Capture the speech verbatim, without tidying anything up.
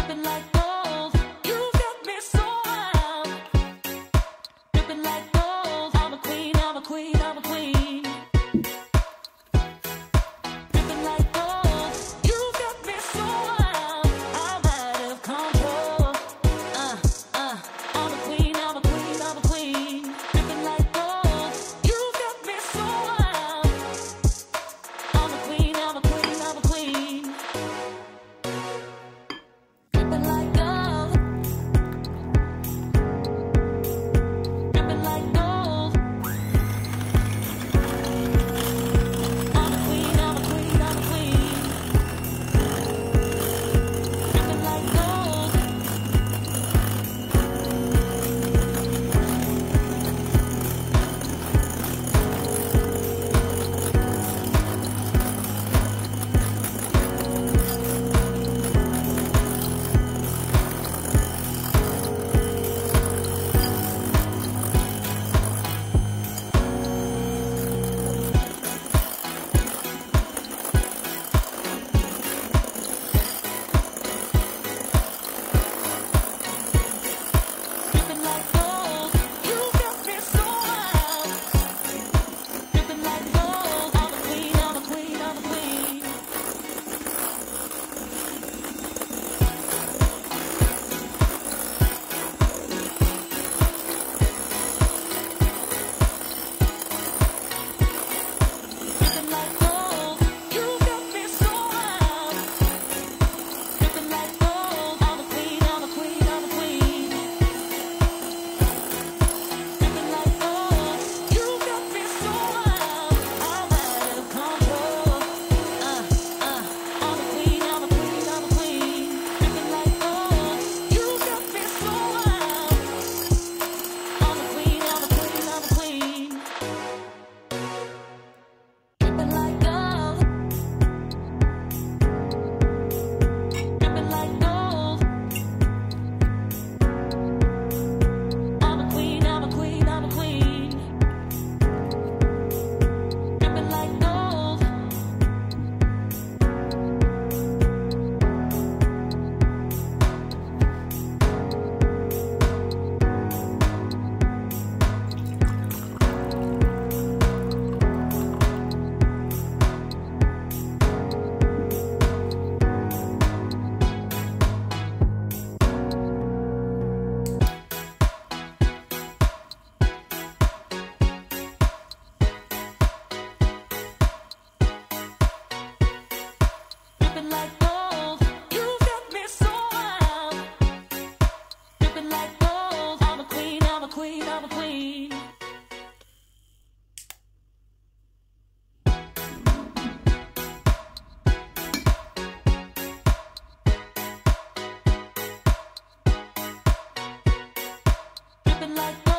dripping like gold. You got me so wild, dripping like gold. I'm a queen, I'm a queen, I'm a queen. Dripping like gold. You got me so wild, I'm out of control. Uh, uh, I'm a queen, I'm a queen, I'm a queen. Dripping like gold. You got me so wild. I'm a queen, I'm a queen, I'm a queen. Dripping like gold. Dripping like gold. I'm a queen, I'm a queen, I'm a queen. Dripping like gold. Dripping like gold. You got me so wild. Dripping like gold. I'm a queen, I'm a queen, I'm a queen. Dripping like gold. You got me so wild. Dripping like gold. I'm a queen, I'm a queen, I'm a queen. Dripping like gold. You got me so wild, I'm out of control. Uh, uh, I'm a queen, I'm a queen, I'm a queen. Dripping like gold. You got me so wild. I'm a queen, I'm a queen, I'm a queen. Dripping like gold. Dripping like gold. I'm a queen, I'm a queen, I'm a queen. Dripping like gold. Dripping like gold. You got me so wild. Dripping like gold. I'm a queen, I'm a queen, I'm a queen. Dripping like